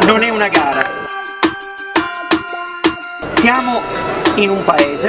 non è una gara. Siamo in un paese,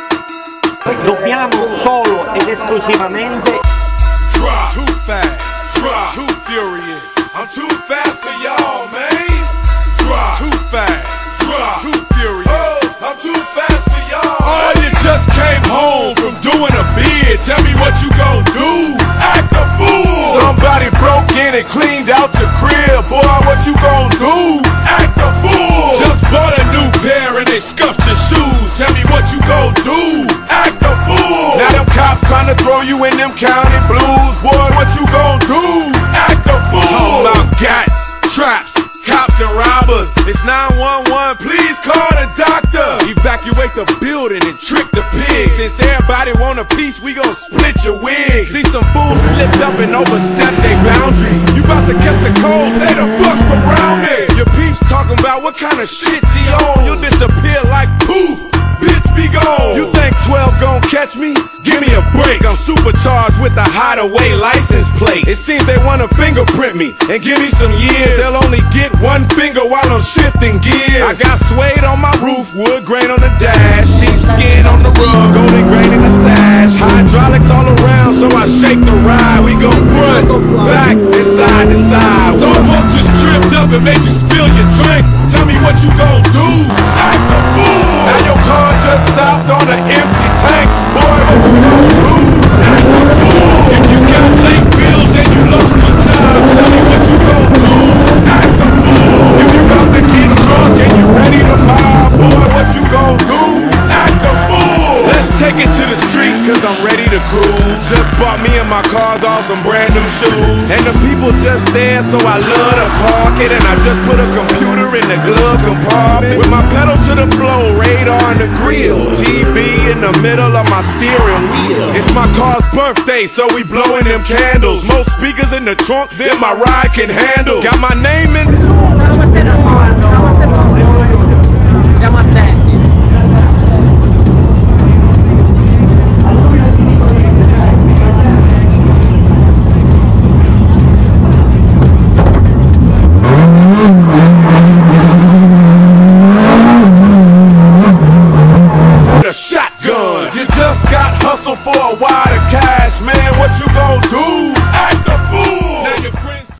dobbiamo solo ed esclusivamente Drop. Too fast, drop. Too furious. I'm too fast for y'all, man. Drop. Too fast, drop. Too furious. Oh, I'm too fast for y'all. Oh, you just came home from doing a bid. Tell me what you gon' do. Act a fool. Somebody broke in and cleaned out your crib. Boy, what you gon' do? Act a fool. Just bought a new pair and they scuffed your shoes. Tell me what you gon' do. Act a fool. Now them cops trying to throw you in them county blues. Boy, what you gon' do? Act a fool. Talking about gats, traps, cops and robbers. It's 911, please call the doctor. Evacuate the building and trick the pigs. Since everybody want a piece, we gon' split your wig. See some fools slipped up and overstepped their boundaries. You bout to catch a cold, stay the fuck around me. Your peeps talking about what kind of shit's he on. You'll disappear like poof. Bitch, be gone. You think 12 gon' catch me? Give me a break. I'm supercharged with a hideaway license plate. It seems they wanna fingerprint me and give me some years. They'll only get one finger while I'm shifting gears. I got suede on my roof, wood grain on the dash, sheepskin on the rug, golden grain in the stash. Hydraulics all around, so I shake the ride. We go front, back, and side to side. So a punk just tripped up and made you spill your drink. Tell me what you gon' do. Act a fool. Now your car just stopped on an empty tank. Boy, what you gon' do? Act a fool. If you got late bills and you lost your job, tell me what you gon' do. Act a fool. If you about to get drunk and you ready to mob, boy, what you gon' do? Act a fool. Let's take it to the streets, cause I'm ready to cruise. Just bought me and my cars all some brand new shoes. And the people just there, so I love to park it. And I just put a computer in the glove compartment. With my pedal to the floor, radar in the grill, TV in the middle of my steering wheel. It's my car's birthday, so we blowing them candles. Most speakers in the trunk than my ride can handle. Got my name in. siamo a terra.